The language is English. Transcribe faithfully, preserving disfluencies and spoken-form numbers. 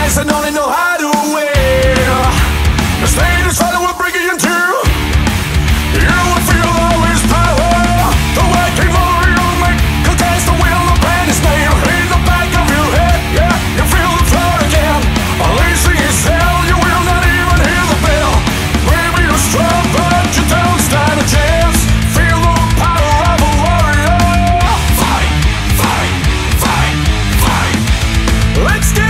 guys that only know how to win. The state is fighting, we're bringing you to. You will feel all his power. The white king will remake, cause that's the way the plan is made. In the back of your head, yeah, you feel the floor again. Unleashing his hell, you will not even hear the bell. Maybe you're strong, but you don't stand a chance. Feel the power of a warrior. Fight, fight, fight, fight. Let's get